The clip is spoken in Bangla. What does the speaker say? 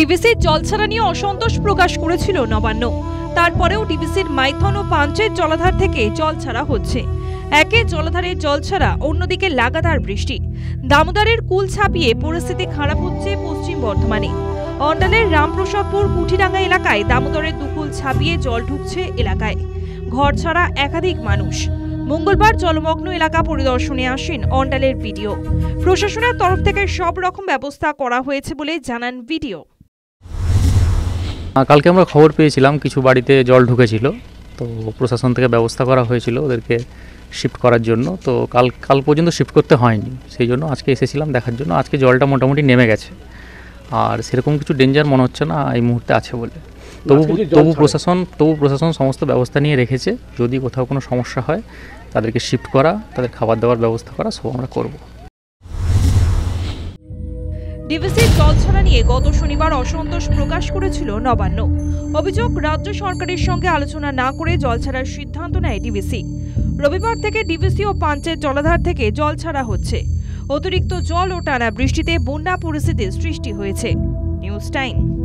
ডিভিসির জলছাড়া নিয়ে অসন্তোষ প্রকাশ করেছিল নবান্ন। তারপরেও ডিভিসির মাইথন ও পাঞ্চের জলাধার থেকে জল ছাড়া হচ্ছে। একে জলাধারের জল ছাড়া, অন্যদিকে লাগাতার বৃষ্টি। দামোদরের কুল ছাপিয়ে পরিস্থিতি খারাপ হচ্ছে পশ্চিম বর্ধমানে। অন্ডালের রামপ্রসাদপুর কুঠিডাঙ্গা এলাকায় দামোদরের দুকুল ছাপিয়ে জল ঢুকছে এলাকায়। ঘর ছাড়া একাধিক মানুষ। মঙ্গলবার জলমগ্ন এলাকা পরিদর্শনে আসেন অন্ডালের ভিডিও। প্রশাসনের তরফ থেকে সব রকম ব্যবস্থা করা হয়েছে বলে জানান ভিডিও। কালকে আমরা খবর পেয়েছিলাম কিছু বাড়িতে জল ঢুকেছিল, তো প্রশাসন থেকে ব্যবস্থা করা হয়েছিল ওদেরকে শিফট করার জন্য। তো কাল পর্যন্ত শিফট করতে হয়নি, সেই জন্য আজকে এসেছিলাম দেখার জন্য। আজকে জলটা মোটামুটি নেমে গেছে, আর সেরকম কিছু ডেঞ্জার মনে হচ্ছে না এই মুহূর্তে আছে বলে। তবু প্রশাসন সমস্ত ব্যবস্থা নিয়ে রেখেছে। যদি কোথাও কোনো সমস্যা হয় তাদেরকে শিফট করা, তাদের খাবার দাবার ব্যবস্থা করা সব আমরা করব। ডিভিসির জলছাড়া নিয়ে গত শনিবার অসন্তোষ প্রকাশ করেছিল নবান্ন। অভিযোগ, রাজ্য সরকারের সঙ্গে আলোচনা না করে জল ছাড়ার সিদ্ধান্ত নেয় ডিভিসি। রবিবার থেকে ডিভিসি ও পাঞ্চের জলাধার থেকে জল ছাড়া হচ্ছে। অতিরিক্ত জল ও টানা বৃষ্টিতে বন্যা পরিস্থিতির সৃষ্টি হয়েছে। News time.